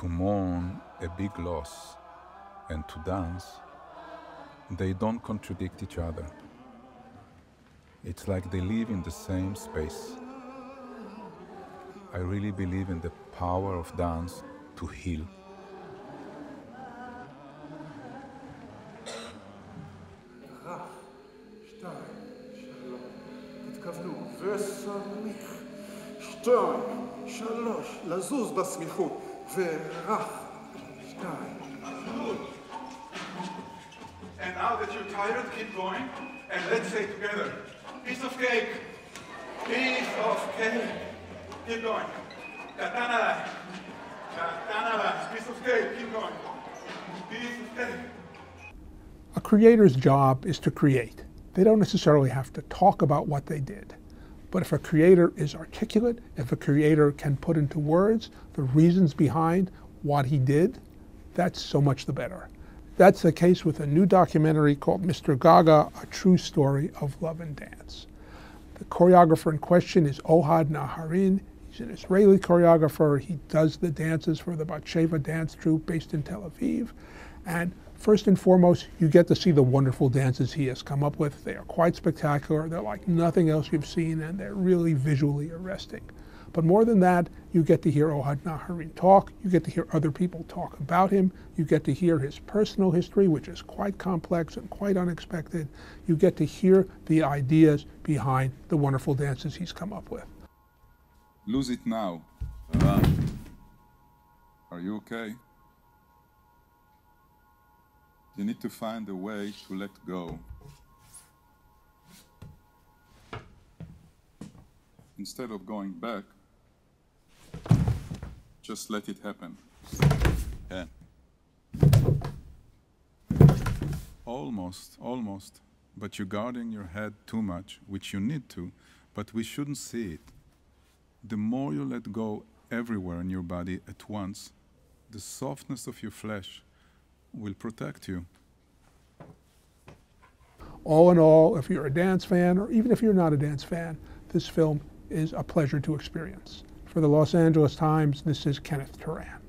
To mourn a big loss and to dance, they don't contradict each other. It's like they live in the same space. I really believe in the power of dance to heal. לזוז בסמיכות, ורח, שתיים. And now that you're tired, keep going, and let's say together, piece of cake, piece of cake. Keep going. Katanala, piece of cake, keep going. Piece of cake. A creator's job is to create. They don't necessarily have to talk about what they did. But if a creator is articulate, if a creator can put into words the reasons behind what he did, that's so much the better. That's the case with a new documentary called Mr. Gaga, A True Story of Love and Dance. The choreographer in question is Ohad Naharin. He's an Israeli choreographer. He does the dances for the Batsheva dance troupe based in Tel Aviv. And first and foremost, you get to see the wonderful dances he has come up with. They are quite spectacular. They're like nothing else you've seen, and they're really visually arresting. But more than that, you get to hear Ohad Naharin talk. You get to hear other people talk about him. You get to hear his personal history, which is quite complex and quite unexpected. You get to hear the ideas behind the wonderful dances he's come up with. Lose it now. Are you okay? You need to find a way to let go. Instead of going back, just let it happen. Yeah. Almost. But you're guarding your head too much, which you need to, but we shouldn't see it. The more you let go everywhere in your body at once, the softness of your flesh will protect you. All in all, if you're a dance fan, or even if you're not a dance fan, this film is a pleasure to experience. For the Los Angeles Times, this is Kenneth Turan.